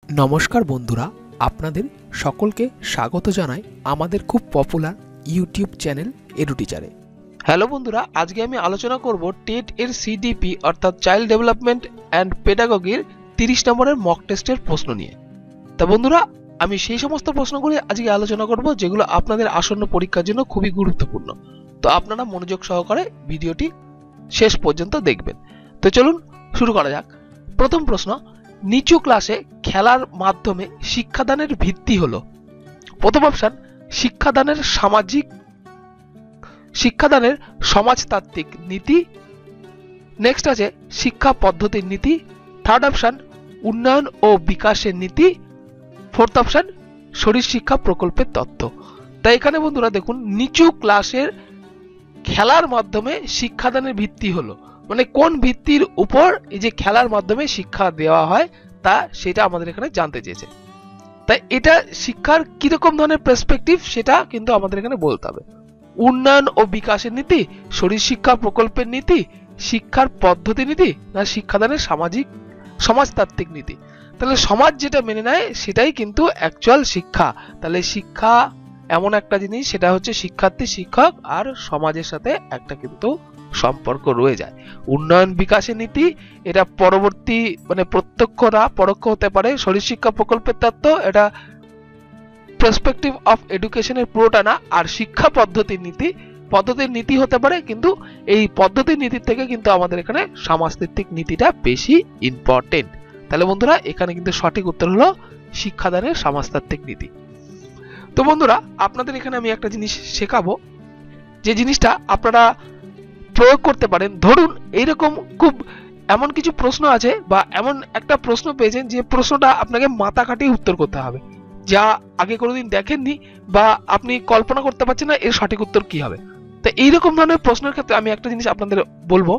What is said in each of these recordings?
নমস্কার বন্ধুরা, আপনাদের সকলকে স্বাগত জানাই আমাদের খুব পপুলার ইউটিউব চ্যানেল এডুটিচারে। হ্যালো বন্ধুরা, আজকে আমি আলোচনা করব টেট এর সিডিপি অর্থাৎ চাইল্ড ডেভেলপমেন্ট অ্যান্ড পেডাগগির 30 নম্বরের মক টেস্টের প্রশ্ন নিয়ে। তা বন্ধুরা, আমি সেই সমস্ত প্রশ্নগুলি আজকে আলোচনা করব যেগুলো আপনাদের আসন্ন পরীক্ষার জন্য খুবই গুরুত্বপূর্ণ। তো আপনারা মনোযোগ সহকারে ভিডিওটি শেষ পর্যন্ত দেখবেন। তো চলুন শুরু করা যাক। প্রথম প্রশ্ন, নিচু ক্লাসে খেলার মাধ্যমে শিক্ষাদানের ভিত্তি হলো। প্রথম অপশন শিক্ষাদানের সমাজতাত্ত্বিক নীতি। নেক্সট আছে শিক্ষা পদ্ধতির নীতি। থার্ড অপশন উন্নয়ন ও বিকাশের নীতি। ফোর্থ অপশন শরীর শিক্ষা প্রকল্পের তত্ত্ব। তাই এখানে বন্ধুরা দেখুন, নিচু ক্লাসের খেলার মাধ্যমে শিক্ষাদানের ভিত্তি হলো, মানে কোন ভিত্তির উপর এই যে খেলার মাধ্যমে শিক্ষা দেওয়া হয় তা সেটা আমাদের এখানে জানতে চেয়েছে। তাই এটা শিক্ষার কিরকম ধরনের পার্সপেক্টিভ সেটা কিন্তু আমাদের এখানে বলতে হবে। উন্নয়ন ও বিকাশের নীতি, শরীর শিক্ষা প্রকল্পের নীতি, শিক্ষার পদ্ধতি নীতি, না শিক্ষাদানের সমাজতাত্ত্বিক নীতি। তাহলে সমাজ যেটা মেনে নেয় সেটাই কিন্তু অ্যাকচুয়াল শিক্ষা। তাহলে শিক্ষা এমন একটা জিনিস, সেটা হচ্ছে শিক্ষার্থী, শিক্ষক আর সমাজের সাথে একটা কিন্তু সম্পর্ক রয়ে যায়। উন্নয়ন বিকাশের নীতি এটা পরবর্তী মানে প্রত্যক্ষ না পরোক্ষ হতে পারে। শরীর শিক্ষা প্রকল্পের তত্ত্ব এটা পার্সপেক্টিভ অফ এডুকেশনের পুরোটা না। আর শিক্ষা পদ্ধতির নীতি হতে পারে, কিন্তু এই পদ্ধতির নীতির থেকে কিন্তু আমাদের এখানে সমাজতাত্ত্বিক নীতিটা বেশি ইম্পর্টেন্ট। তাহলে বন্ধুরা এখানে কিন্তু সঠিক উত্তর হলো শিক্ষাদানের সমাজতাত্ত্বিক নীতি। তো বন্ধুরা, আপনাদের এখানে আমি একটা জিনিস শেখাবো, যে জিনিসটা আপনারা প্রয়োগ করতে পারেন। ধরুন এইরকম খুব এমন কিছু প্রশ্ন আছে বা এমন একটা প্রশ্ন পেয়েছেন যে প্রশ্নটা আপনাকে মাথা খাটিয়ে উত্তর করতে হবে, যা আগে কোনোদিন দেখেননি বা আপনি কল্পনা করতে পারছেন না এর সঠিক উত্তর কি হবে। তো এইরকম ধরনের প্রশ্নের ক্ষেত্রে আমি একটা জিনিস আপনাদের বলবো।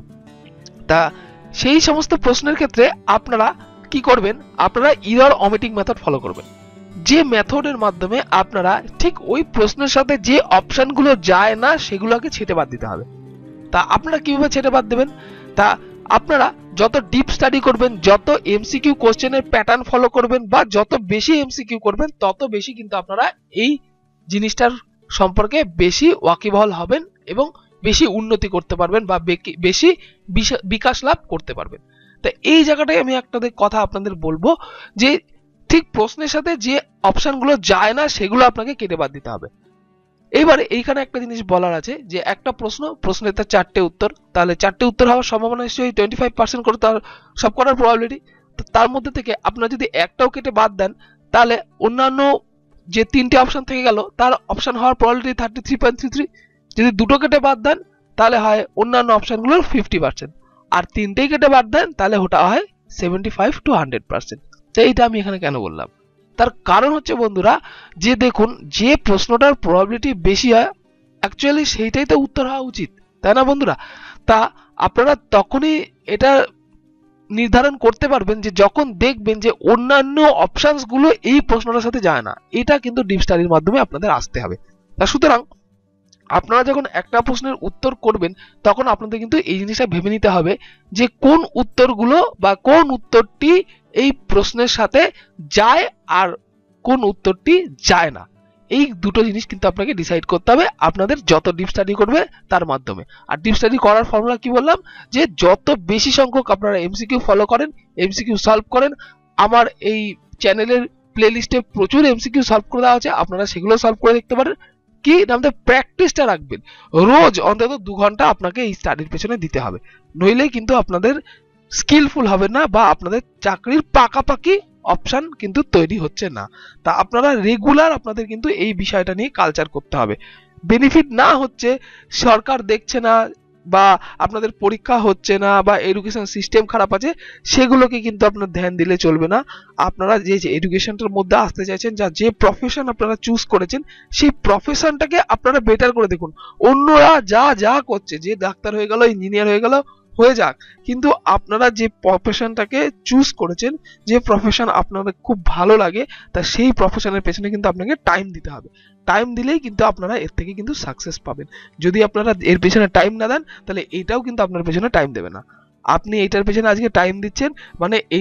তা সেই সমস্ত প্রশ্নের ক্ষেত্রে আপনারা কি করবেন, আপনারা ইরর অমিটিং মেথড ফলো করবেন। যে মেথডের মাধ্যমে আপনারা ঠিক ওই প্রশ্নের সাথে যে অপশনগুলো যায় না সেগুলোকে ছেটে বাদ দিতে হবে। তা আপনারা কিভাবে ছেটে বাদ দেবেন, তা আপনারা যত ডিপ স্টাডি করবেন, যত এমসিকিউ কোশ্চেনের প্যাটার্ন ফলো করবেন বা যত বেশি এমসিকিউ করবেন, তত বেশি কিন্তু আপনারা এই জিনিসটার সম্পর্কে বেশি ওয়াকিবহাল হবেন এবং বেশি উন্নতি করতে পারবেন বা বেশি বিকাশ লাভ করতে পারবেন। তা এই জায়গাটায় আমি একটা কথা আপনাদের বলবো, যে ঠিক প্রশ্নের সাথে যে অপশনগুলো যায় না সেগুলো আপনাকে কেটে বাদ দিতে হবে। এইবারে এইখানে একটা জিনিস বলার আছে, যে একটা প্রশ্নের তার 4টে উত্তর, তাহলে 4টে উত্তর হওয়ার সম্ভাবনা নিশ্চয়ই 25% করে তার সব করার প্রবাবিলিটি। তো তার মধ্যে থেকে আপনারা যদি একটাও কেটে বাদ দেন, তাহলে অন্যান্য যে 3টে অপশন থেকে গেল তার অপশন হওয়ার প্রবাবিলিটি 33.33। যদি দুটো কেটে বাদ দেন তাহলে হয় অন্যান্য অপশনগুলোর 50%, আর 3টেই কেটে বাদ দেন তাহলে ওটা হয় 75 to 100%। তো এইটা আমি এখানে কেন বললাম, তার কারণ হচ্ছে বন্ধুরা, যে দেখুন যে প্রশ্নটার প্রবাবিলিটি বেশি হয় অ্যাকচুয়ালি সেইটাই তো উত্তর হওয়া উচিত, তাই না বন্ধুরা? তা আপনারা তখনই এটা নির্ধারণ করতে পারবেন যে যখন দেখবেন যে অন্যান্য অপশনস গুলো এই প্রশ্নটার সাথে যায় না। এটা কিন্তু ডিপ স্টাডির মাধ্যমে আপনাদের আসতে হবে। তা সুতরাং আপনারা যখন একটা প্রশ্নের উত্তর করবেন তখন আপনাদের কিন্তু এই জিনিসটা ভেবে নিতে হবে যে কোন উত্তরগুলো বা কোন উত্তরটি এই প্রশ্নের সাথে যায় আর কোন উত্তরটি যায় না। এই দুটো জিনিস কিন্তু আপনাকে ডিসাইড করতে হবে আপনাদের যত ডিপ স্টাডি করবে তার মাধ্যমে। আর ডিপ স্টাডি করার ফর্মুলা কি বললাম, যে যত বেশি সংখ্যক আপনারা এমসিকিউ ফলো করেন, এমসিকিউ সলভ করেন, আমার এই চ্যানেলের প্লেলিস্টে প্রচুর এমসিকিউ সলভ করে দেওয়া আছে, আপনারা সেগুলো সলভ করে দেখতে পারেন। কি নামতে প্র্যাকটিসটা রাখবেন, রোজ অন্তত 2 ঘন্টা আপনাকে এই স্টাডির পেছনে দিতে হবে, নইলে কিন্তু আপনাদের স্কিলফুল হবে না বা আপনাদের চাকরির পাকাপাকি অপশন কিন্তু তৈরি হচ্ছে না। তা আপনারা রেগুলার আপনাদের কিন্তু এই বিষয়টা নিয়ে কালচার করতে হবে। বেনিফিট না হচ্ছে, সরকার দেখছে না বা আপনাদের পরীক্ষা হচ্ছে না বা এডুকেশন সিস্টেম খারাপ আছে, সেগুলোকে কিন্তু আপনারা ধ্যান দিলে চলবে না। আপনারা যে এডুকেশনটার মধ্যে আসতে চাইছেন, যে প্রফেশন আপনারা চুজ করেছেন, সেই প্রফেশনটাকে আপনারা বেটার করে দেখুন। অন্যরা যা যা করছে, যে ডাক্তার হয়ে গেল, ইঞ্জিনিয়ার হয়ে গেল, হয়ে যাক, কিন্তু আপনারা যে প্রফেশনটাকে চুজ করেছেন, যে প্রফেশন আপনাদের খুব ভালো লাগে, তা সেই প্রফেশনের পেছনে কিন্তু আপনাকে টাইম দিতে হবে। টাইম দিলেই কিন্তু আপনারা এর থেকে কিন্তু সাকসেস পাবেন। যদি আপনারা এর পেছনে টাইম না দেন তাহলে এইটাও কিন্তু আপনার পেছনে টাইম দেবে না। আপনি এইটার পেছনে আজকে টাইম দিচ্ছেন মানে এইটা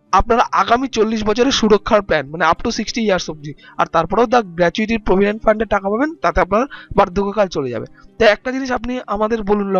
আপনারা আগামী 40 বছরের সুরক্ষার প্ল্যান, মানে আপ টু 60 ইয়ার্স অবধি, আর তারপরেও দ্য গ্র্যাচুইটি প্রভিডেন্ট ফান্ডে টাকা পাবেন, তাতে আপনার বার্ধক্যকাল চলে যাবে। তাই একটা জিনিস আপনি আমাদের বলুন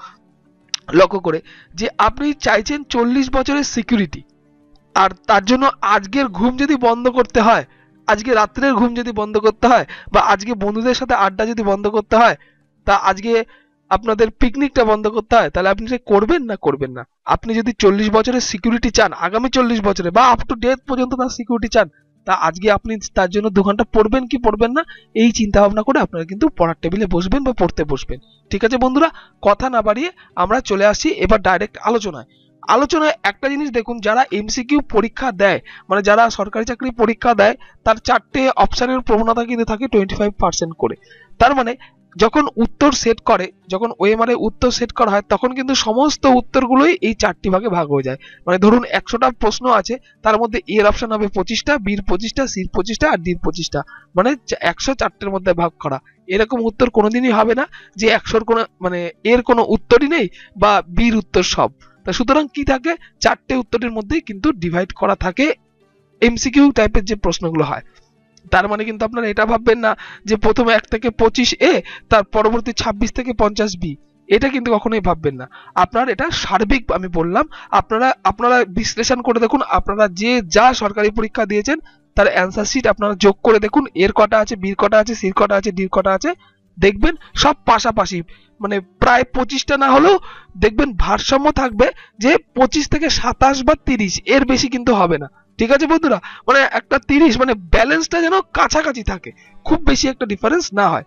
লক্ষ্য করে, যে আপনি চাইছেন 40 বছরের সিকিউরিটি, আর তার জন্য আজকের ঘুম যদি বন্ধ করতে হয়, আজকে রাত্রের ঘুম যদি বন্ধ করতে হয়, বা আজকে বন্ধুদের সাথে আড্ডা যদি বন্ধ করতে হয়, তা আজকে আপনাদের পিকনিকটা বন্ধ করতে হয়, তাহলে আপনি সেটা করবেন না করবেন না? আপনি যদি 40 বছরের সিকিউরিটি চান, আগামী 40 বছরে বা আপ টু ডেথ পর্যন্ত তার সিকিউরিটি চান, তা আজকে আপনি তার জন্য 2 ঘন্টা পড়বেন কি পড়বেন না, এই চিন্তা ভাবনা করে আপনারা কিন্তু পড়ার টেবিলে বসবেন বা পড়তে বসবেন। ঠিক আছে বন্ধুরা, কথা না বাড়িয়ে আমরা চলে আসি এবার ডাইরেক্ট আলোচনায় একটা জিনিস দেখুন, যারা এমসিকিউ পরীক্ষা দেয়, মানে যারা সরকারি চাকরি পরীক্ষা দেয়, তার 4টে অপশনের প্রবণতা কিন্তু থাকে 25% করে। তার মানে যখন উত্তর সেট করে, যখন ওএমআর এ উত্তর সেট করা হয়, তখন কিন্তু সমস্ত উত্তরগুলোই এই 4টি ভাগে ভাগ হয়ে যায়। মানে ধরুন 100টা প্রশ্ন আছে, তার মধ্যে এ এর অপশন হবে 25টা, বি এর 25টা, সি এর 25টা আর ডি এর 25টা, মানে 104টের মধ্যে ভাগ করা। এরকম উত্তর কোনোদিনই হবে না যে 100র কোনো, মানে এর কোনো উত্তরই নেই বা বির উত্তর সব। তা সুতরাং কি থাকে, 4টে উত্তরের মধ্যেই কিন্তু ডিভাইড করা থাকে এমসিকিউ টাইপের যে প্রশ্নগুলো হয়। তার মানে কিন্তু আপনারা এটা ভাববেন না যে প্রথমে 1 থেকে 25 এ, তার পরবর্তী 26 থেকে 50 বি, এটা কিন্তু কখনোই ভাববেন না। আপনার এটা সার্বিক, আমি বললাম, আপনারা বিশ্লেষণ করে দেখুন, আপনারা যে যা সরকারি পরীক্ষা দিয়েছেন তার অ্যান্সার শিট আপনারা যোগ করে দেখুন, এর কটা আছে, বির কটা আছে, সির কটা আছে, ডির কটা আছে, দেখবেন সব পাশাপাশি, মানে প্রায় 25টা না হলেও দেখবেন ভারসাম্য থাকবে, যে 25 থেকে 27 বা 30, এর বেশি কিন্তু হবে না। ঠিক আছে বন্ধুরা, মানে একটা 30, মানে ব্যালেন্সটা যেন কাছাকাছি থাকে, খুব বেশি একটা ডিফারেন্স না হয়।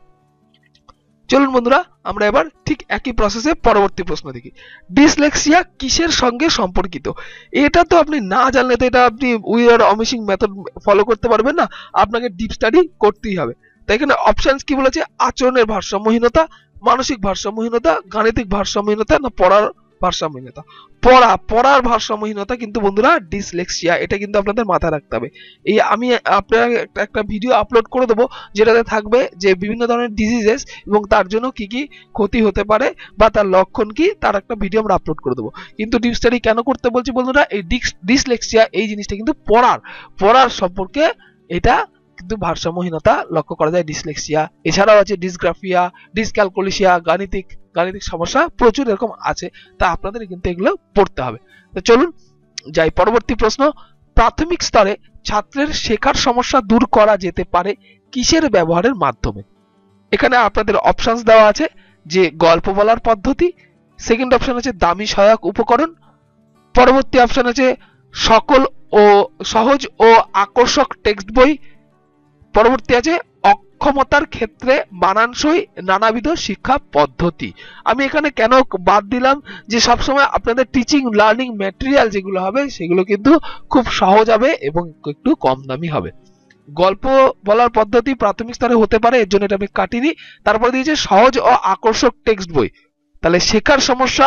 চলুন বন্ধুরা, আমরা এবার ঠিক একই প্রসেসে পরবর্তী প্রশ্ন দেখি। ডিসলেক্সিয়া কিসের সঙ্গে সম্পর্কিত? এটা তো আপনি না জানলে তো এটা আপনি উইয়ার অমিশিং মেথড ফলো করতে পারবেন না, আপনাকে ডিপ স্টাডি করতেই হবে। তাই এখানে অপশনস কি বলেছে, আচরণের ভারসাম্যহীনতা, মানসিক ভারসাম্যহীনতা, গাণিতিক ভারসাম্যহীনতা না পড়ার ভারসাম্যহীনতা? পড়ার ভারসাম্যহীনতা কিন্তু বন্ধুরা ডিসলেক্সিয়া, এটা কিন্তু আপনাদের মাথায় রাখতে হবে। এই আমি আপনার একটা ভিডিও আপলোড করে দেবো, যেটাতে থাকবে যে বিভিন্ন ধরনের ডিজিজেস এবং তার জন্য কি কি ক্ষতি হতে পারে বা তার লক্ষণ কি, তার একটা ভিডিও আমরা আপলোড করে দেবো। কিন্তু ডিপ স্টাডি কেন করতে বলছি বন্ধুরা, এই ডিসলেক্সিয়া এই জিনিসটা কিন্তু পড়ার সম্পর্কে, এটা কিন্তু ভারসাম্যহীনতা লক্ষ্য করা যায় ডিসলেক্সিয়া। এছাড়াও আছে ডিসগ্রাফিয়া, ডিসক্যালকুলেশিয়া, গাণিতিক সমস্যা প্রচুর এরকম আছে, তা আপনাদের কিন্তু এগুলো পড়তে হবে। তো চলুন যাই পরবর্তী প্রশ্ন। প্রাথমিক স্তরে ছাত্রের শেখার সমস্যা দূর করা যেতে পারে কিসের ব্যবহারের মাধ্যমে? এখানে আপনাদের অপশনস দেওয়া আছে, যে গল্প বলার পদ্ধতি, সেকেন্ড অপশন আছে দামি সহায়ক উপকরণ, পরবর্তী অপশন আছে সকল ও সহজ ও আকর্ষক টেক্সট বই, পরবর্তী আছে অক্ষমতার ক্ষেত্রে মানানসই নানাবিধ শিক্ষা পদ্ধতি। আমি এখানে কেন বাদ দিলাম, যে সবসময় আপনাদের টিচিং লার্নিং ম্যাটেরিয়াল যেগুলো হবে সেগুলো কিন্তু খুব সহজ হবে এবং একটু কম দামি হবে। গল্প বলার পদ্ধতি প্রাথমিক স্তরে হতে পারে, এর জন্য এটা আমি কাটিনি। তারপরে দিয়েছে সহজ ও আকর্ষক টেক্সট বই, তাহলে শেখার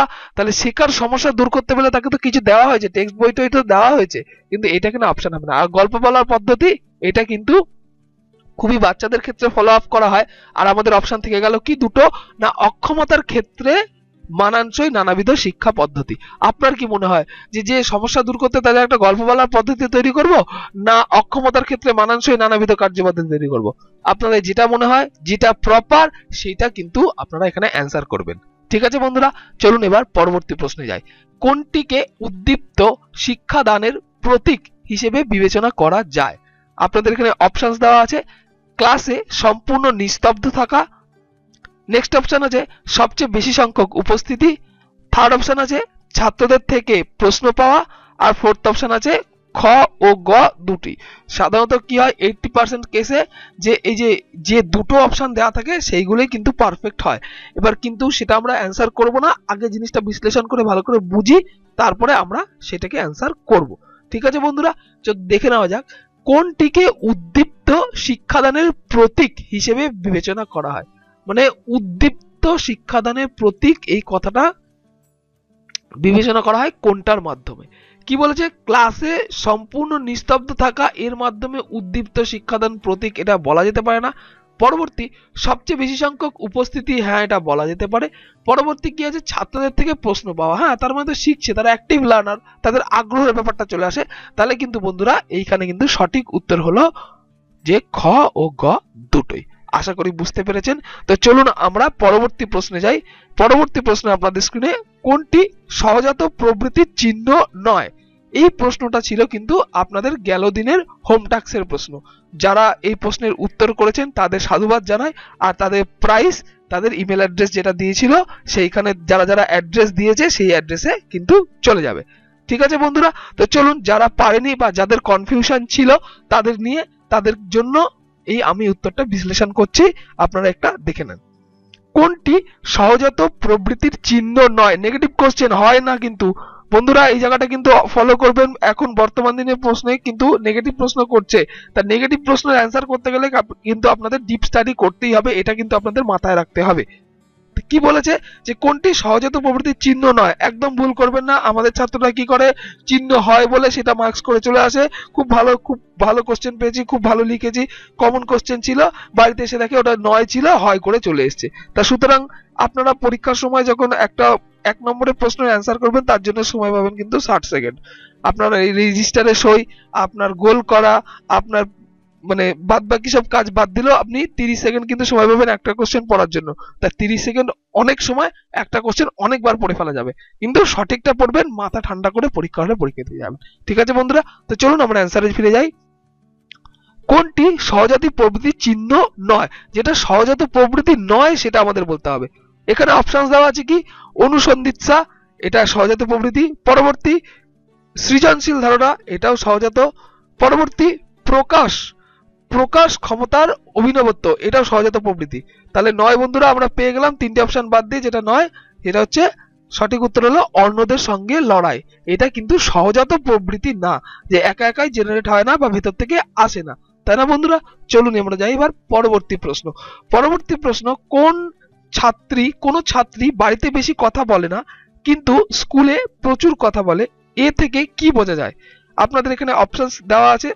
সমস্যা দূর করতে হলে তাকে তো কিছু দেওয়া হয়েছে, টেক্সট বইটাই তো দেওয়া হয়েছে, কিন্তু এটা কিন্তু অপশন হবে না। আর গল্প বলার পদ্ধতি, এটা কিন্তু খুবই বাচ্চাদের ক্ষেত্রে ফলো আপ করা হয়। আর আমাদের অপশন থেকে গেল কি দুটো না, অক্ষমতার ক্ষেত্রে মানানসই নানাবিধ শিক্ষা পদ্ধতি। আপনার কি মনে হয় যে সমস্যা দূর করতে তাহলে একটা গল্প বলার পদ্ধতি তৈরি করব, না অক্ষমতার ক্ষেত্রে মানানসই নানাবিধ কার্যপদ্ধতি তৈরি করব? আপনাদের যেটা মনে হয়, যেটা প্রপার, সেটা কিন্তু আপনারা এখানে অ্যান্সার করবেন। ঠিক আছে বন্ধুরা, চলুন এবার পরবর্তী প্রশ্নে যাই। কোনটিকে উদ্দীপ্ত শিক্ষাদানের প্রতীক হিসেবে বিবেচনা করা যায়? আপনাদের এখানে অপশনস দেওয়া আছে, ক্লাসে সম্পূর্ণ নিস্তব্ধ থাকা, নেক্সট অপশন আছে সবচেয়ে বেশি সংখ্যক উপস্থিতি, থার্ড অপশন আছে ছাত্রদের থেকে প্রশ্ন পাওয়া, আর ফোর্থ অপশন আছে খ ও গ দুটি। সাধারণত কি হয় 80% কেসে, যে এই যে দুটো অপশন দেওয়া থাকে সেইগুলোই কিন্তু পারফেক্ট হয়। এবার কিন্তু সেটা আমরা অ্যান্সার করব না, আগে জিনিসটা বিশ্লেষণ করে ভালো করে বুঝি, তারপরে আমরা সেটাকে অ্যান্সার করব। ঠিক আছে বন্ধুরা, দেখে নেওয়া যাক কোনটিকে উদ্দীপ্ত শিক্ষাদানের প্রতীক হিসেবে বিবেচনা করা হয়। মানে উদ্দীপ্ত শিক্ষাদানের প্রতীক, এই কথাটা বিবেচনা করা হয় কোনটার মাধ্যমে? কি বলেছে, ক্লাসে সম্পূর্ণ নিস্তব্ধ থাকা, এর মাধ্যমে উদ্দীপ্ত শিক্ষাদান প্রতীক এটা বলা যেতে পারে না। পরবর্তী সবচেয়ে বেশি সংখ্যক উপস্থিতি, হ্যাঁ এটা বলা যেতে পারে। পরবর্তী কি আছে, ছাত্রদের থেকে প্রশ্ন পাওয়া, হ্যাঁ তার মধ্যে শিখছে, তারা অ্যাক্টিভ লার্নার, তাদের আগ্রহের ব্যাপারটা চলে আসে। তাহলে কিন্তু বন্ধুরা এইখানে কিন্তু সঠিক উত্তর হলো যে খ ও গ দুটোই। আশা করি বুঝতে পেরেছেন। তো চলুন আমরা পরবর্তী প্রশ্নে যাই। পরবর্তী প্রশ্নে আপনাদের স্ক্রিনে কোনটি সহজাত প্রবৃত্তির চিহ্ন নয়? এই প্রশ্নটা ছিল কিন্তু আপনাদের গেল দিনের হোম টাস্কের প্রশ্ন। যারা এই প্রশ্নের উত্তর করেছেন তাদের সাধুবাদ জানাই, আর তাদের প্রাইস, তাদের ইমেল অ্যাড্রেস যেটা দিয়েছিল সেইখানে যারা যারা অ্যাড্রেস দিয়েছে সেই অ্যাড্রেসে কিন্তু চলে যাবে। ঠিক আছে বন্ধুরা, তো চলুন যারা পারেনি বা যাদের কনফিউশন ছিল তাদের নিয়ে, তাদের জন্য এই আমি উত্তরটা বিশ্লেষণ করছি, আপনারা একটা দেখে নেন। কোনটি সহজাত প্রবৃত্তির চিহ্ন নয়? নেগেটিভ কোশ্চেন হয় না কিন্তু বন্ধুরা, এই জায়গাটা কিন্তু ফলো করবেন। এখন বর্তমান দিনের প্রশ্নে কিন্তু নেগেটিভ প্রশ্ন করছে, তা নেগেটিভ প্রশ্নের অ্যান্সার করতে গেলে কিন্তু আপনাদের ডিপ স্টাডি করতেই হবে, এটা কিন্তু আপনাদের মাথায় রাখতে হবে। কি বলেছে যে কোনটি সহজাত প্রবৃত্তির চিহ্ন নয়, একদম ভুল করবেন না। আমাদের ছাত্ররা কি করে, চিহ্ন হয় বলে সেটা মার্কস করে চলে আসে, খুব ভালো কোশ্চেন পেয়েছি, খুব ভালো লিখেছি, কমন কোশ্চেন ছিল, বাড়িতে এসে দেখে ওটা নয় ছিল, হয় করে চলে এসছে। তা সুতরাং আপনারা পরীক্ষার সময় যখন একটা 1 নম্বরের প্রশ্নের অ্যান্সার করবেন তার জন্য সময় পাবেন কিন্তু 60 সেকেন্ড। আপনার এই রেজিস্টারে সই, আপনার গোল করা, আপনার মানে বাদ বাকি সব কাজ বাদ দিলেও আপনি 30 সেকেন্ড কিন্তু সময় পাবেন একটা কোশ্চেন পড়ার জন্য। তাই 30 সেকেন্ড অনেক সময়, একটা কোশ্চেন অনেকবার পড়ে ফেলা যাবে, কিন্তু সঠিকটা পড়বেন, মাথা ঠান্ডা করে পরীক্ষা হলে পরীক্ষা দিয়ে যাবেন। ঠিক আছে বন্ধুরা, তো চলুন আমরা অ্যান্সারে ফিরে যাই। কোনটি সহজাত প্রবৃত্তির চিহ্ন নয়? যেটা সহজাত প্রবৃত্তি নয় সেটা আমাদের বলতে হবে। এখানে অপশন দেওয়া আছে কি, অনুসন্ধিৎসা, এটা সহজাত প্রবৃত্তি। পরবর্তী সৃজনশীল ধারণা, এটাও সহজাত। পরবর্তী প্রকাশ ক্ষমতার অভিনবত্ব, এটাও সহজাত প্রবৃত্তি। তাহলে নয় বন্ধুরা আমরা পেয়ে গেলাম, 3টে অপশন বাদ দিয়ে যেটা নয়, এটা হচ্ছে সঠিক উত্তর হলো অন্যদের সঙ্গে লড়াই। এটা কিন্তু সহজাত প্রবৃত্তি না, যে একা একাই জেনারেট হয় না বা ভেতর থেকে আসে না, তাই না বন্ধুরা? চলুন আমরা যাই এবার পরবর্তী প্রশ্ন। পরবর্তী প্রশ্ন, কোন ছাত্রী বাড়িতে বেশি কথা বলে না কিন্তু স্কুলে প্রচুর কথা বলে, এ থেকে কি বোঝা যায়? আপনাদের এখানে অপশনস দেওয়া আছে।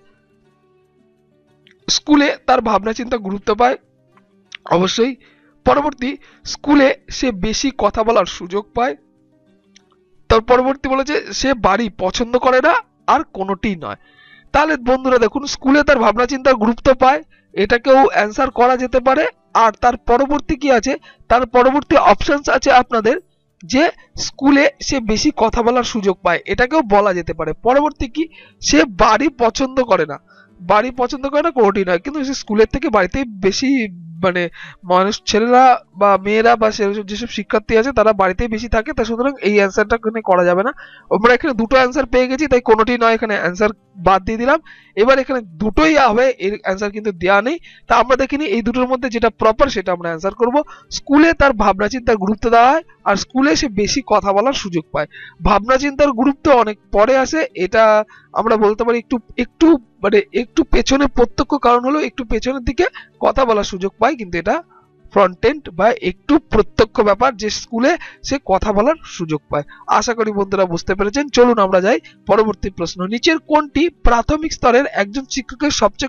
স্কুলে তার ভাবনা চিন্তা গুরুত্ব পায়, অবশ্যই। পরবর্তী, স্কুলে সে বেশি কথা বলার সুযোগ পায়। তার পরবর্তী বলেছে সে বাড়ি পছন্দ করে না, আর কোনোটি নয়। তাহলে বন্ধুরা দেখুন, স্কুলে তার ভাবনা চিন্তার গুরুত্ব পায়, এটাকেও অ্যান্সার করা যেতে পারে। আর তার পরবর্তী কি আছে, তার পরবর্তী অপশনস আছে আপনাদের যে স্কুলে সে বেশি কথা বলার সুযোগ পায়, এটাকেও বলা যেতে পারে। পরবর্তী কি, সে বাড়ি পছন্দ করে না, বাড়ি পছন্দ করে না কোনোটি নয়, কিন্তু সে স্কুলের থেকে বাড়িতে বেশি মানে মানুষ, ছেলেরা বা মেয়েরা বা যেসব শিক্ষার্থী আছে তারা বাড়িতেই বেশি থাকে, তা সুতরাং এই অ্যান্সারটা এখানে করা যাবে না। আমরা এখানে দুটো অ্যান্সার পেয়ে গেছি, তাই কোনোটি নয়, এখানে অ্যান্সার বাদ দিয়ে দিলাম। এবার এখানে দুটোই হবে, এর অ্যান্সার কিন্তু দেওয়া নেই। তা আমরা দেখিনি এই দুটোর মধ্যে যেটা প্রপার সেটা আমরা অ্যান্সার করব। স্কুলে তার ভাবনা চিন্তার গুরুত্ব দেওয়া হয়, আর স্কুলে সে বেশি কথা বলার সুযোগ পায়। ভাবনা চিন্তার গুরুত্ব অনেক পরে আসে, এটা আমরা বলতে পারি একটু মানে একটু পেছনে, প্রত্যক্ষ কারণ হলো একটু পেছনের দিকে কথা বলার সুযোগ পায়, কিন্তু এটা ফ্রন্ট এন্ড বা একটু প্রত্যক্ষ ব্যাপার যে স্কুলে সে কথা বলার সুযোগ পায়। আশা করি বন্ধুরা বুঝতে পেরেছেন। চলুন আমরা যাই পরবর্তী প্রশ্ন। নিচের কোনটি প্রাথমিক স্তরের একজন শিক্ষকের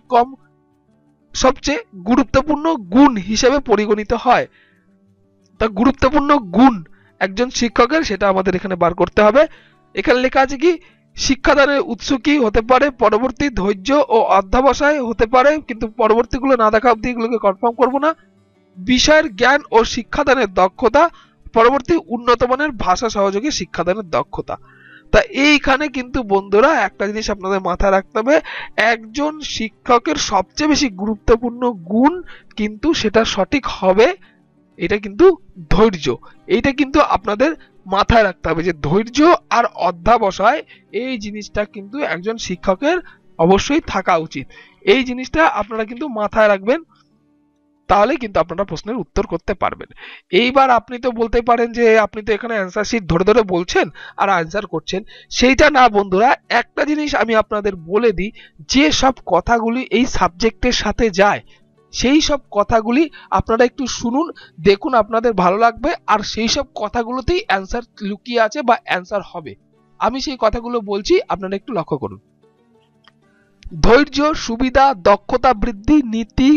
সবচেয়ে গুরুত্বপূর্ণ গুণ হিসেবে পরিগণিত হয়? তা গুরুত্বপূর্ণ গুণ একজন শিক্ষকের, সেটা আমাদের এখানে বার করতে হবে। এখানে লেখা আছে কি, শিক্ষাদানের উৎস কি হতে পারে, পরবর্তী ধৈর্য ও অধ্যবসায় হতে পারে, কিন্তু পরবর্তীগুলো না দেখা অবধি এগুলোকে কনফার্ম করব না। বিষয়ের জ্ঞান ও শিক্ষাদানের দক্ষতা, পরবর্তী উন্নত মানের ভাষা সহযোগী শিক্ষাদানের দক্ষতা। তা এইখানে কিন্তু বন্ধুরা একটা জিনিস আপনাদের মাথায় রাখতে হবে, একজন শিক্ষকের সবচেয়ে বেশি গুরুত্বপূর্ণ গুণ কিন্তু সেটা সঠিক হবে, এটা কিন্তু ধৈর্য। এইটা কিন্তু আপনাদের মাথায় রাখতে হবে যে ধৈর্য আর অধ্যবসায়, এই জিনিসটা কিন্তু একজন শিক্ষকের অবশ্যই থাকা উচিত। এই জিনিসটা আপনারা কিন্তু মাথায় রাখবেন, তাহলে কিন্তু আপনারা প্রশ্নের উত্তর করতে পারবেন। এইবার আপনি তো বলতে পারেন যে আপনি তো এখানে অ্যান্সার শিট ধরে ধরে বলছেন আর অ্যান্সার করছেন, সেইটা না বন্ধুরা। একটা জিনিস আমি আপনাদের বলে দিই, যে সব কথাগুলি এই সাবজেক্টের সাথে যায় সেই সব কথাগুলি আপনারা একটু শুনুন, দেখুন আপনাদের ভালো লাগবে, আর সেই সব কথাগুলোতেই অ্যান্সার লুকিয়ে আছে বা অ্যান্সার হবে। আমি সেই কথাগুলো বলছি, আপনারা একটু লক্ষ্য করুন। ধৈর্য, সুবিধা, দক্ষতা বৃদ্ধি, নীতি,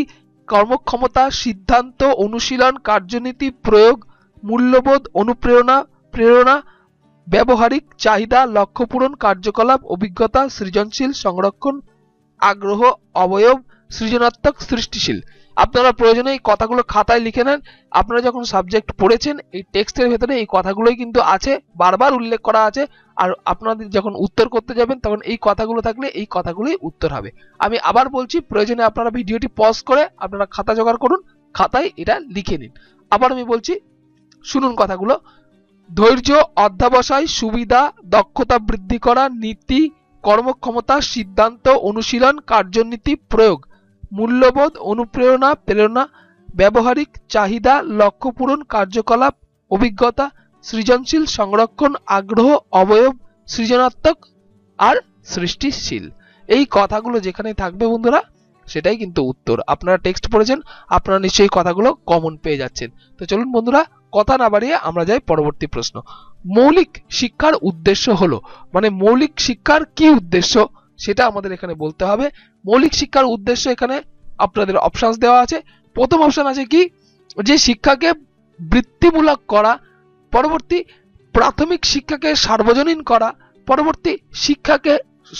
কর্মক্ষমতা, সিদ্ধান্ত, অনুশীলন, কার্যনীতি, প্রয়োগ, মূল্যবোধ, অনুপ্রেরণা, প্রেরণা, ব্যবহারিক চাহিদা, লক্ষ্য পূরণ, কার্যকলাপ, অভিজ্ঞতা, সৃজনশীল, সংরক্ষণ, আগ্রহ, অবয়ব, সৃজনাত্মক, সৃষ্টিশীল। আপনারা প্রয়োজনে এই কথাগুলো খাতায় লিখে নেন। আপনারা যখন সাবজেক্ট পড়েছেন এই টেক্সটের ভেতরে এই কথাগুলোই কিন্তু আছে, বারবার উল্লেখ করা আছে। আর আপনাদের যখন উত্তর করতে যাবেন তখন এই কথাগুলো থাকলে এই কথাগুলোই উত্তর হবে। আমি আবার বলছি, প্রয়োজনে আপনারা ভিডিওটি পজ করে আপনারা খাতা জোগাড় করুন, খাতায় এটা লিখে নিন। আবার আমি বলছি, শুনুন কথাগুলো। ধৈর্য, অধ্যবসায়, সুবিধা, দক্ষতা বৃদ্ধি করা, নীতি, কর্মক্ষমতা, সিদ্ধান্ত, অনুশীলন, কার্যনীতি, প্রয়োগ, মূল্যবোধ, অনুপ্রেরণা, প্রেরণা, ব্যবহারিক চাহিদা, লক্ষ্য পূরণ, কার্যকলাপ, অভিজ্ঞতা, সৃজনশীল, সংরক্ষণ, আগ্রহ, অবয়ব, সৃজনাত্মক আর সৃষ্টিশীল। এই কথাগুলো যেখানে থাকবে বন্ধুরা সেটাই কিন্তু উত্তর। আপনারা টেক্সট পড়েছেন, আপনারা নিশ্চয়ই কথাগুলো কমন পেয়ে যাচ্ছেন। তো চলুন বন্ধুরা, কথা না বাড়িয়ে আমরা যাই পরবর্তী প্রশ্ন। মৌলিক শিক্ষার উদ্দেশ্য হলো, মানে মৌলিক শিক্ষার কি উদ্দেশ্য সেটা আমাদের এখানে বলতে হবে। মৌলিক শিক্ষার উদ্দেশ্য এখানে আপনাদের অপশনস দেওয়া আছে। প্রথম অপশন আছে কি, যে শিক্ষাকে বৃত্তিমূলক করা, পরবর্তী প্রাথমিক শিক্ষাকে সার্বজনীন করা, পরবর্তী শিক্ষাকে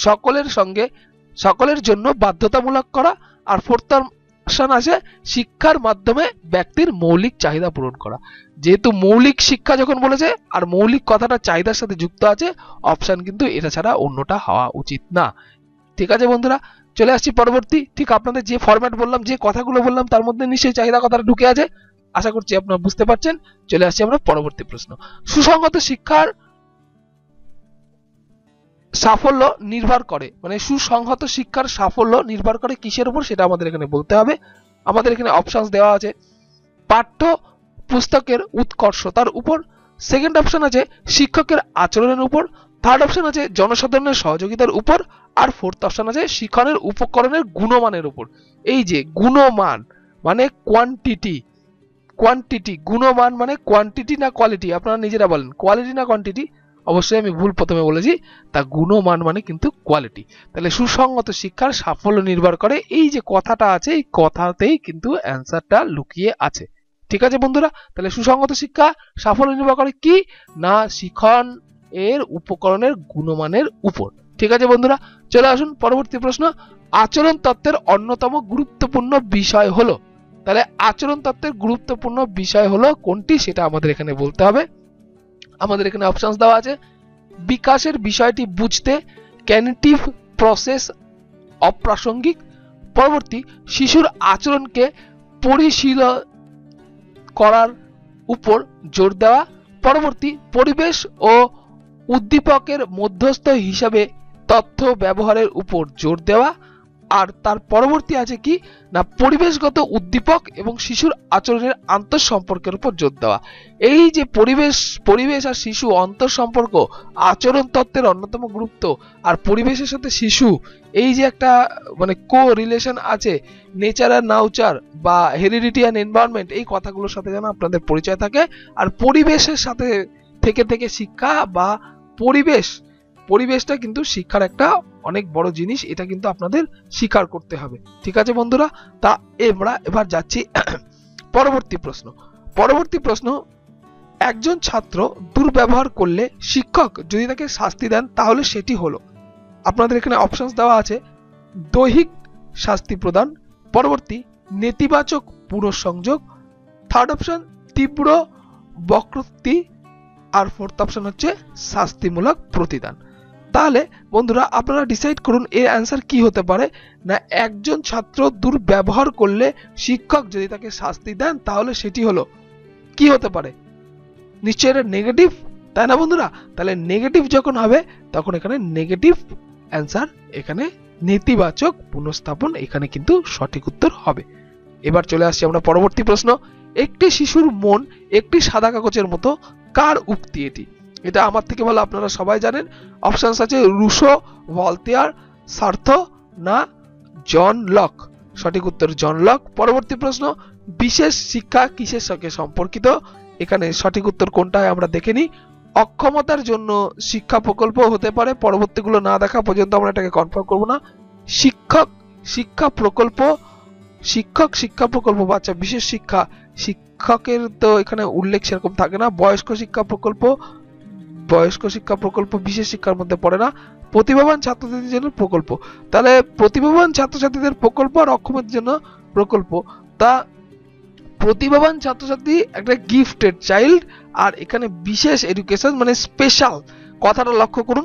সকলের জন্য বাধ্যতামূলক করা, আর ফোর্থ অপশন আছে শিক্ষার মাধ্যমে ব্যক্তির মৌলিক চাহিদা পূরণ করা। যেহেতু মৌলিক শিক্ষা যখন বলেছে আর মৌলিক কথাটা চাহিদার সাথে যুক্ত আছে, অপশন কিন্তু এটা ছাড়া অন্যটা হওয়া উচিত না। ঠিক আছে বন্ধুরা, চলে আসছি পরবর্তী। ঠিক আপনাদের যে ফরম্যাট বললাম, যে কথাগুলো বললাম তার মধ্যে নিশ্চয়ই চাহিদা কথাটা ঢুকে আছে, আশা করছি আপনারা বুঝতে পারছেন। চলে আসছি আমরা পরবর্তী প্রশ্ন। সুসংগত শিক্ষার সাফল্য নির্ভর করে, মানে সুসংহত শিক্ষার সাফল্য নির্ভর করে কিসের উপর সেটা আমাদের এখানে বলতে হবে। আমাদের এখানে অপশনস দেওয়া আছে পাঠ্য পুস্তকের উৎকর্ষতার উপর, সেকেন্ড অপশন আছে শিক্ষকের আচরণের উপর, থার্ড অপশন আছে জনসাধারণের সহযোগিতার উপর, আর ফোর্থ অপশন আছে শিক্ষণের উপকরণের গুণমানের উপর। এই যে গুণমান মানে কোয়ান্টিটি, গুণমান মানে কোয়ান্টিটি না কোয়ালিটি, আপনারা নিজেরা বলেন কোয়ালিটি না কোয়ান্টিটি। অবশ্যই আমি ভুল প্রথমে বলেছি, তা গুণমান মানে কিন্তু কোয়ালিটি। তাহলে সুসংগত শিক্ষার সাফল্য নির্ভর করে, এই যে কথাটা আছে এই কথাতেই কিন্তু অ্যান্সারটা লুকিয়ে আছে। ঠিক আছে বন্ধুরা, তাহলে সুসংগত শিক্ষা সাফল্য নির্ভর করে কি না, শিক্ষণ এর উপকরণের গুণমানের উপর। ঠিক আছে বন্ধুরা, চলে আসুন পরবর্তী প্রশ্ন। আচরণ তত্ত্বের অন্যতম গুরুত্বপূর্ণ বিষয় হলো, তাহলে আচরণ তত্ত্বের গুরুত্বপূর্ণ বিষয় হলো কোনটি সেটা আমাদের এখানে বলতে হবে। আমাদের এখানে অপশনস দেওয়া আছে বিকাশের বিষয়টি বুঝতে, ক্যাগনিটিভ প্রসেস অপ্রাসঙ্গিক, পরবর্তী শিশুর আচরণকে পরিশীলন করার উপর জোর দেওয়া, পরবর্তী পরিবেশ ও উদ্দীপকের মধ্যস্থ হিসাবে তথ্য ব্যবহারের উপর জোর দেওয়া, আর তার পরবর্তী আছে কি না পরিবেশগত উদ্দীপক এবং শিশুর আচরণের আন্তঃসম্পর্কের উপর জোর দেওয়া। এই যে পরিবেশ আর শিশু আন্তঃসম্পর্ক আচরণ তত্ত্বের অন্যতম গুরুত্ব, আর পরিবেশের সাথে শিশু এই যে একটা মানে কো রিলেশন আছে, নেচার আর নাউচার বা হেরিডিটি অ্যান্ড এনভায়রনমেন্ট, এই কথাগুলোর সাথে যেন আপনাদের পরিচয় থাকে। আর পরিবেশের সাথে থেকে শিক্ষা বা পরিবেশটা কিন্তু শিক্ষার একটা অনেক বড় জিনিস, এটা কিন্তু আপনাদের স্বীকার করতে হবে। ঠিক আছে বন্ধুরা, তা আমরা এবার যাচ্ছি পরবর্তী প্রশ্ন। একজন ছাত্র দুর্ব্যবহার করলে শিক্ষক যদি তাকে শাস্তি দেন তাহলে সেটি হলো, আপনাদের এখানে অপশনস দেওয়া আছে দৈহিক শাস্তি প্রদান, পরবর্তী নেতিবাচক পুনঃসংযোগ, থার্ড অপশন তীব্র বক্রোক্তি, আর ফোর্থ অপশন হচ্ছে শাস্তিমূলক প্রতিদান। তাহলে বন্ধুরা আপনারা ডিসাইড করুন এর অ্যান্সার কি হতে পারে। না একজন ছাত্র দুর্ব্যবহার করলে শিক্ষক যদি তাকে শাস্তি দেন তাহলে সেটি হলো কি হতে পারে, নিশ্চয়ই এটা নেগেটিভ, তাই না বন্ধুরা? তাহলে নেগেটিভ যখন হবে তখন এখানে নেগেটিভ অ্যান্সার, এখানে নেতিবাচক পুনঃস্থাপন এখানে কিন্তু সঠিক উত্তর হবে। এবার চলে আসছি আমরা পরবর্তী প্রশ্ন। একটি শিশুর মন একটি সাদা কাগজের মতো, কার উক্তি এটি? এটা আমার থেকে ভালো আপনারা সবাই জানেন। অপশনস আছে রুশো, ভলতেয়ার, সার্থ না জন লক। সঠিক উত্তর জন লক। পরবর্তী প্রশ্ন, বিশেষ শিক্ষা কিসের সঙ্গে সম্পর্কিত? এখানে সঠিক উত্তর কোনটা হয় আমরা দেখে নিই। অক্ষমতার জন্য শিক্ষা প্রকল্প হতে পারে, পরবর্তীগুলো না দেখা পর্যন্ত আমরা এটাকে কনফার্ম করব না। শিক্ষা প্রকল্প শিক্ষক শিক্ষা প্রকল্প, বাচ্চা বিশেষ শিক্ষা, শিক্ষকের তো এখানে উল্লেখ সেরকম থাকে না। বয়স্ক শিক্ষা প্রকল্প বিশেষ শিক্ষার মধ্যে পড়ে না। প্রতিভাবান ছাত্রছাত্রীদের জন্য প্রকল্প, তাহলে প্রতিভাবান ছাত্রছাত্রীদের প্রকল্প আর অক্ষমদের জন্য প্রকল্প। তা প্রতিভাবান ছাত্রছাত্রী একটা গিফটেড চাইল্ড, আর এখানে বিশেষ এডুকেশন মানে স্পেশাল, কথাটা লক্ষ্য করুন,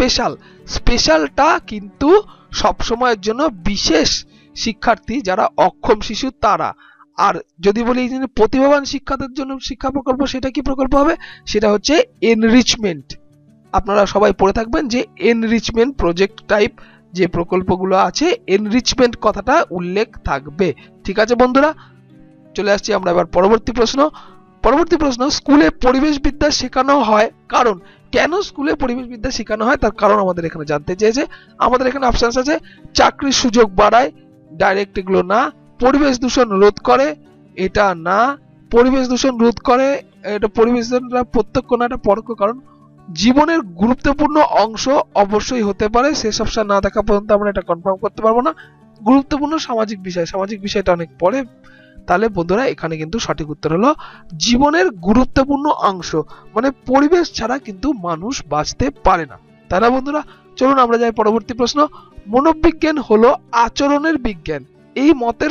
স্পেশালটা কিন্তু সব সময়ের জন্য বিশেষ শিক্ষার্থী যারা অক্ষম শিশু তারা। আর যদি বলি প্রতিভাবান শিক্ষার্থীদের জন্য শিক্ষা প্রকল্প, সেটা কি প্রকল্প হবে? সেটা হচ্ছে এনরিচমেন্ট। আপনারা সবাই পড়ে থাকবেন যে এনরিচমেন্ট প্রজেক্ট টাইপ যে প্রকল্পগুলো আছে, এনরিচমেন্ট কথাটা উল্লেখ থাকবে। ঠিক আছে বন্ধুরা, চলে আসছি আমরা এবার পরবর্তী প্রশ্ন। স্কুলে পরিবেশ বিদ্যা শেখানো হয় কারণ, কেন স্কুলে পরিবেশ বিদ্যা শেখানো হয় তার কারণ আমাদের এখানে জানতে চেয়েছে। আমাদের এখানে অপশন আছে চাকরির সুযোগ বাড়ায়, ডাইরেক্ট এগুলো না। পরিবেশ দূষণ রোধ করে, এটা না। পরিবেশ দূষণ রোধ করে, এটা পরিবেশ দূষণটা প্রত্যক্ষ না, এটা পরোক্ষ কারণ। জীবনের গুরুত্বপূর্ণ অংশ অবশ্যই হতে পারে, শেষ অপশন না দেখা পর্যন্ত আমরা এটা কনফার্ম করতে পারবো না। গুরুত্বপূর্ণ সামাজিক বিষয়টা অনেক পরে। তাহলে বন্ধুরা এখানে কিন্তু সঠিক উত্তর হলো জীবনের গুরুত্বপূর্ণ অংশ, মানে পরিবেশ ছাড়া কিন্তু মানুষ বাঁচতে পারে না। তাই না বন্ধুরা? চলুন আমরা যাই পরবর্তী প্রশ্ন। মনোবিজ্ঞান হলো আচরণের বিজ্ঞান, এই মতের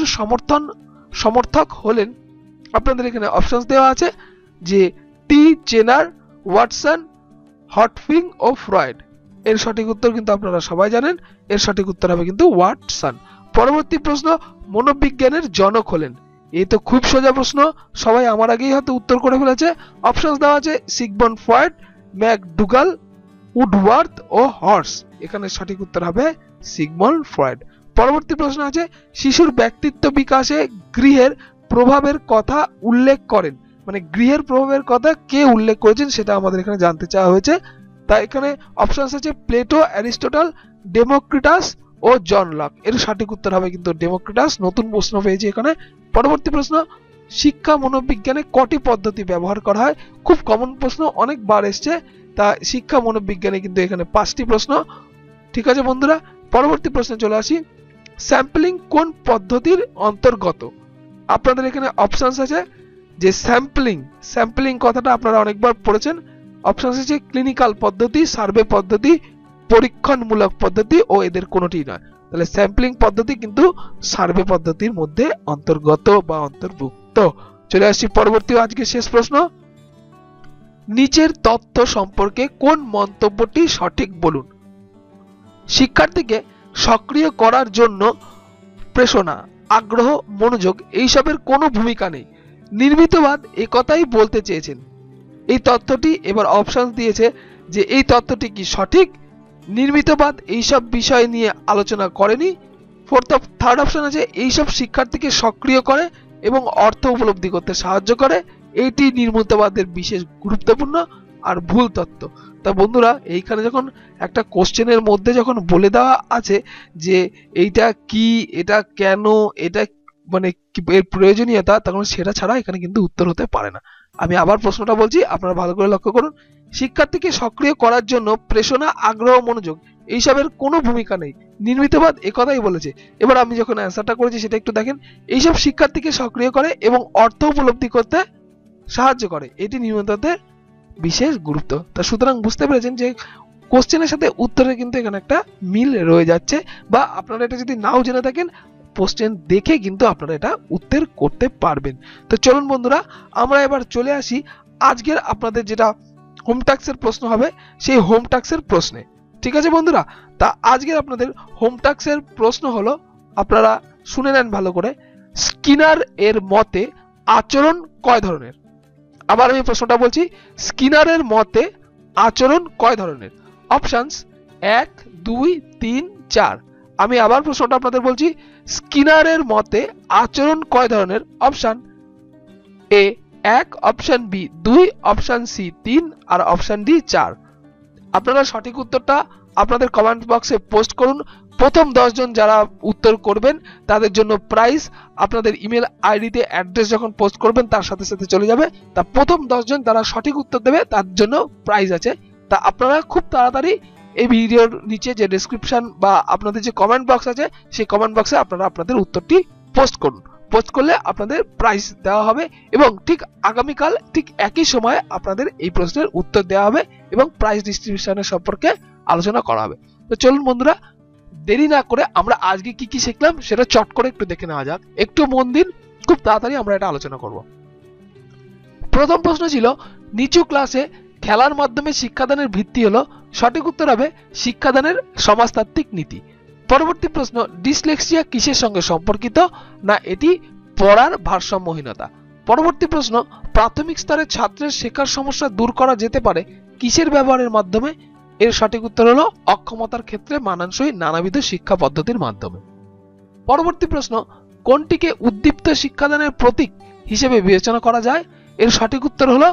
সমর্থক হলেন, আপনাদের এখানে অপশন দেওয়া আছে যে টি জেনার, ওয়াটসন, হটফিং ও ফ্রয়েড। এর সঠিক উত্তর কিন্তু আপনারা সবাই জানেন, এর সঠিক উত্তর হবে কিন্তু ওয়াটসন। পরবর্তী প্রশ্ন, মনোবিজ্ঞানের জনক হলেন, এই তো খুব সোজা প্রশ্ন, সবাই আমার আগেই হয়তো উত্তর করে ফেলেছে। অপশন দেওয়া আছে সিগমন্ড ফ্রয়েড, ম্যাকডুগাল, উডওয়ার্থ ও হর্স। এখানে সঠিক উত্তর হবে সিগমন্ড ফ্রয়েড। পরবর্তী প্রশ্ন আছে শিশুর ব্যক্তিত্ব বিকাশে গৃহের প্রভাবের কথা উল্লেখ করেন, মানে গৃহের প্রভাবের কথা কে উল্লেখ করেছেন সেটা আমাদের এখানে জানতে চাওয়া হয়েছে। তাই এখানে অপশন আছে প্লেটো, অ্যারিস্টটল, ডেমোক্রিটাস ও জন লক। এর সঠিক উত্তর হবে কিন্তু ডেমোক্রিটাস। নতুন প্রশ্ন পেয়েছি এখানে। পরবর্তী প্রশ্ন, শিক্ষা মনোবিজ্ঞানে কটি পদ্ধতি ব্যবহার করা হয়? খুব কমন প্রশ্ন, অনেকবার এসছে। তা শিক্ষা মনোবিজ্ঞানে কিন্তু এখানে 5টি প্রশ্ন। ঠিক আছে বন্ধুরা, পরবর্তী প্রশ্নে চলে আসি। স্যাম্পলিং কোন পদ্ধতির অন্তর্গত? আপনাদের এখানে অপশন আছে যে স্যাম্পলিং কথাটা আপনারা অনেকবার পড়েছেন। অপশন আছে ক্লিনিক্যাল পদ্ধতি, সার্ভে পদ্ধতি, পরীক্ষণমূলক পদ্ধতি ও এদের কোনোটি নয়। তাহলে স্যাম্পলিং পদ্ধতি কিন্তু সার্ভে পদ্ধতির মধ্যে অন্তর্গত বা অন্তর্ভুক্ত। চলে আসছি পরবর্তী আজকে শেষ প্রশ্ন। নিচের তথ্য সম্পর্কে কোন মন্তব্যটি সঠিক বলুন? শিক্ষার্থীকে সক্রিয় করার জন্য প্রেরণা, আগ্রহ, মনোযোগ এইসবের কোনো ভূমিকা নেই। নির্মিতবাদ একথাই বলতে চেয়েছেন। এই তথ্যটি এবার অপশন দিয়েছে যে এই তথ্যটি কি সঠিক। নির্মিতবাদ এইসব বিষয় নিয়ে আলোচনা করেনি। থার্ড অপশন আছে এইসব শিক্ষার্থীকে সক্রিয় করে এবং অর্থ উপলব্ধি করতে সাহায্য করে, এইটি নির্মিতবাদের বিশেষ গুরুত্বপূর্ণ আর ভুল তথ্য। তা বন্ধুরা এইখানে যখন একটা কোশ্চেনের মধ্যে যখন বলে দেওয়া আছে যে এইটা কি, এটা কেন, এটা মানে এর প্রয়োজনীয়তা, তখন সেটা ছাড়া এখানে কিন্তু উত্তর হতে পারে না। আমি আবার প্রশ্নটা বলছি, আপনারা ভালো করে লক্ষ্য করুন। শিক্ষার্থীকে সক্রিয় করার জন্য প্রেরণা, আগ্রহ, মনোযোগ এইসবের কোনো ভূমিকা নেই। নির্মিতবাদ একথাই বলেছে। এবার আমি যখন অ্যান্সারটা করেছি সেটা একটু দেখেন। এইসব শিক্ষার্থীকে সক্রিয় করে এবং অর্থ উপলব্ধি করতে সাহায্য করে, এটি নির্মিতবাদের বিশেষ গুরুত্ব। তা সুতরাং বুঝতে পেরেছেন যে কোশ্চেনের সাথে উত্তরের কিন্তু এখানে একটা মিল রয়ে যাচ্ছে, বা আপনারা এটা যদি নাও জেনে থাকেন কোশ্চেন দেখে কিন্তু আপনারা এটা উত্তর করতে পারবেন। তো চলুন বন্ধুরা আমরা এবার চলে আসি আজকের আপনাদের যেটা হোম টাস্কের প্রশ্ন হবে সেই হোম টাস্কের প্রশ্নে। ঠিক আছে বন্ধুরা, তা আজকের আপনাদের হোম টাস্কের প্রশ্ন হলো, আপনারা শুনে নেন ভালো করে। স্কিনার এর মতে আচরণ কয় ধরনের? আবার আমি প্রশ্নটা বলছি, স্কিনারের মতে আচরণ কয় ধরনের? অপশনস 1, 2, 3, 4। আমি আবার প্রশ্নটা আপনাদের বলছি, স্কিনারের মতে আচরণ কয় ধরনের? Option A 1, option B 2, option C 3 আর অপশন ডি 4। আপনারা সঠিক উত্তরটা আপনাদের কমেন্ট বক্সে পোস্ট করুন। প্রথম 10 জন যারা উত্তর করবেন তাদের জন্য প্রাইজ আপনাদের ইমেল আইডিতে অ্যাড্রেস যখন পোস্ট করবেন তার সাথে সাথে চলে যাবে। তা প্রথম 10 জন যারা সঠিক উত্তর দেবে তার জন্য প্রাইজ আছে। তা আপনারা খুব তাড়াতাড়ি এই ভিডিওর নিচে যে ডেসক্রিপশন বা আপনাদের যে কমেন্ট বক্স আছে সেই কমেন্ট বক্সে আপনারা আপনাদের উত্তরটি পোস্ট করুন। পোস্ট করলে আপনাদের প্রাইজ দেওয়া হবে এবং ঠিক আগামীকাল ঠিক একই সময়ে আপনাদের এই প্রশ্নের উত্তর দেওয়া হবে এবং প্রাইজ ডিস্ট্রিবিউশনের সম্পর্কে আলোচনা করা হবে। তো চলুন বন্ধুরা, দেরি না করে আমরা আজকে কি কি শিখলাম সেটা চট করে একটু দেখে নেওয়া যাক। একটু মন দিন, খুব তাড়াতাড়ি আমরা এটা আলোচনা করব। প্রথম প্রশ্ন ছিল নিচু ক্লাসে খেলার মাধ্যমে শিক্ষাদানের ভিত্তি হলো, সঠিক উত্তর হবে শিক্ষাদানের সমাজতাত্ত্বিক নীতি। পরবর্তী প্রশ্ন, ডিসলেক্সিয়া কিসের সঙ্গে সম্পর্কিত? না এটি পড়ার ভারসাম্যহীনতা। পরবর্তী প্রশ্ন, প্রাথমিক স্তরে ছাত্রের শেখার সমস্যা দূর করা যেতে পারে কিসের ব্যবহারের মাধ্যমে? এর সঠিক উত্তর হলো অক্ষমতার ক্ষেত্রে মানানসই নানাবিধ শিক্ষা পদ্ধতির মাধ্যমে। পরবর্তী প্রশ্ন, কোনটিকে উদ্দীপ্ত শিক্ষাদানের প্রতীক হিসেবে বিবেচনা করা যায়? এর সঠিক উত্তর হলো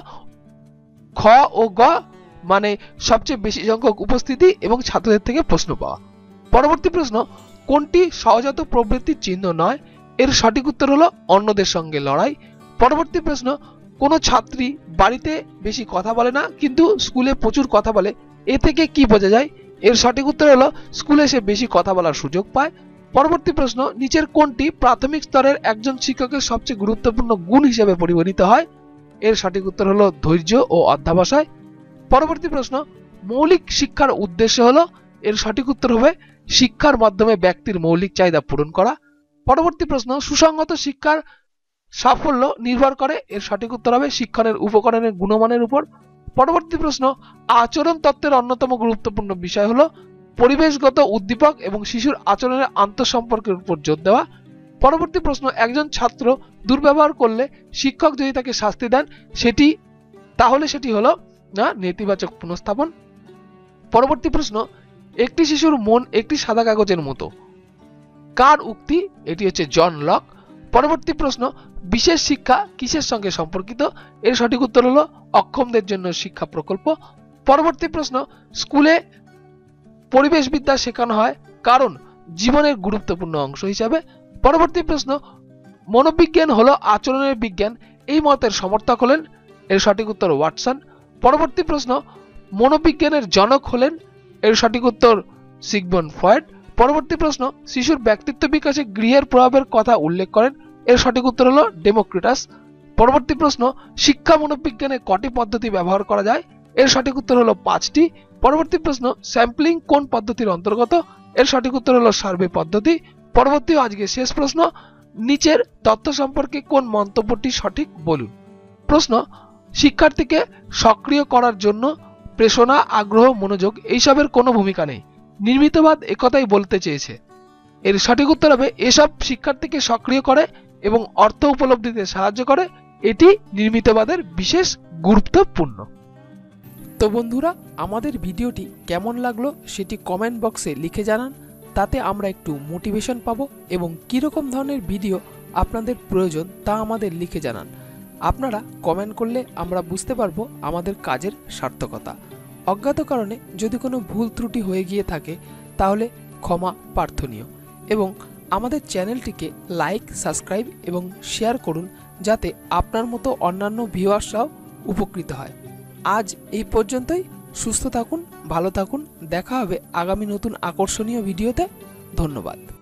খ ও গ, মানে সবচেয়ে বেশি সংখ্যক উপস্থিতি এবং ছাত্রদের থেকে প্রশ্ন পাওয়া। পরবর্তী প্রশ্ন, কোনটি সহজাত প্রবৃত্তির চিহ্ন নয়? এর সঠিক উত্তর হলো অন্যদের সঙ্গে লড়াই। পরবর্তী প্রশ্ন, কোন ছাত্রী বাড়িতে বেশি কথা বলে না কিন্তু স্কুলে প্রচুর কথা বলে, এ থেকে কি বোঝা যায়? এর সঠিক উত্তর হলো স্কুলে সে বেশি কথা বলার সুযোগ পায়। পরবর্তী প্রশ্ন, নিচের কোনটি প্রাথমিক স্তরের একজন শিক্ষকের সবচেয়ে গুরুত্বপূর্ণ গুণ হিসেবে পরিগণিত হয়? এর সঠিক উত্তর হলো ধৈর্য ও অধ্যবসায়। পরবর্তী প্রশ্ন, মৌলিক শিক্ষার উদ্দেশ্য হলো? এর সঠিক উত্তর হবে শিক্ষার মাধ্যমে ব্যক্তির মৌলিক চাহিদা পূরণ করা। পরবর্তী প্রশ্ন, সুসংগত শিক্ষার সাফল্য নির্ভর করে? এর সঠিক উত্তর হবে শিক্ষণের উপকরণের গুণমানের উপর। পরবর্তী প্রশ্ন, আচরণ তত্ত্বের অন্যতম গুরুত্বপূর্ণ বিষয় হলো পরিবেশগত উদ্দীপক এবং শিশুর আচরণের আন্তঃসম্পর্কের উপর জোর দেওয়া। পরবর্তী প্রশ্ন, একজন ছাত্র দুর্ব্যবহার করলে শিক্ষক যদি তাকে শাস্তি দেন তাহলে সেটি হলো না নেতিবাচক পুনঃস্থাপন। পরবর্তী প্রশ্ন, একটি শিশুর মন একটি সাদা কাগজের মতো, কার উক্তি? এটি হচ্ছে জন লক। পরবর্তী প্রশ্ন, বিশেষ শিক্ষা কিসের সঙ্গে সম্পর্কিত? এর সঠিক উত্তর হলো অক্ষমদের জন্য শিক্ষা প্রকল্প। পরবর্তী প্রশ্ন, স্কুলে পরিবেশবিদ্যা শেখানো হয় কারণ জীবনের গুরুত্বপূর্ণ অংশ হিসাবে। পরবর্তী প্রশ্ন, মনোবিজ্ঞান হলো আচরণের বিজ্ঞান, এই মতের সমর্থক হলেন? এর সঠিক উত্তর ওয়াটসন। পরবর্তী প্রশ্ন, মনোবিজ্ঞানের জনক হলেন? এর সঠিক উত্তর সিগমন্ড ফ্রয়েড। পরবর্তী প্রশ্ন, শিশুর ব্যক্তিত্ব বিকাশে গৃহের প্রভাবের কথা উল্লেখ করেন? এর সঠিক উত্তর হলো ডেমোক্রিটাস। পরবর্তী প্রশ্ন, শিক্ষা মনোবিজ্ঞানে কটি পদ্ধতি ব্যবহার করা যায়? এর সঠিক উত্তর হলো 5টি। পরবর্তী প্রশ্ন, স্যাম্পলিং কোন পদ্ধতির অন্তর্গত? এর সঠিক উত্তর হলো সার্ভে পদ্ধতি। পরবর্তী আজকে শেষ প্রশ্ন, নিচের তথ্য সম্পর্কে কোন মন্তব্যটি সঠিক বলুন। প্রশ্ন, শিক্ষার্থীকে সক্রিয় করার জন্য প্রেরণা, আগ্রহ, মনোযোগ এইসবের কোনো ভূমিকা নেই। নির্মিতবাদ একথাই বলতে চেয়েছে। এর সঠিক উত্তর হবে এসব শিক্ষার্থীকে সক্রিয় করে এবং অর্থ উপলব্ধিতে সাহায্য করে, এটি নির্মিতবাদের বিশেষ গুরুত্বপূর্ণ। তো বন্ধুরা, আমাদের ভিডিওটি কেমন লাগলো সেটি কমেন্ট বক্সে লিখে জানান, তাতে আমরা একটু মোটিভেশন পাবো এবং কীরকম ধরনের ভিডিও আপনাদের প্রয়োজন তা আমাদের লিখে জানান। আপনারা কমেন্ট করলে আমরা বুঝতে পারবো আমাদের কাজের সার্থকতা। অজ্ঞাত কারণে যদি কোনো ভুল ত্রুটি হয়ে গিয়ে থাকে তাহলে ক্ষমা প্রার্থনীয় এবং আমাদের চ্যানেলটিকে লাইক, সাবস্ক্রাইব এবং শেয়ার করুন যাতে আপনার মতো অন্যান্য ভিউয়ার্সরাও উপকৃত হয়। আজ এই পর্যন্তই। সুস্থ থাকুন, ভালো থাকুন, দেখা হবে আগামী নতুন আকর্ষণীয় ভিডিওতে। ধন্যবাদ।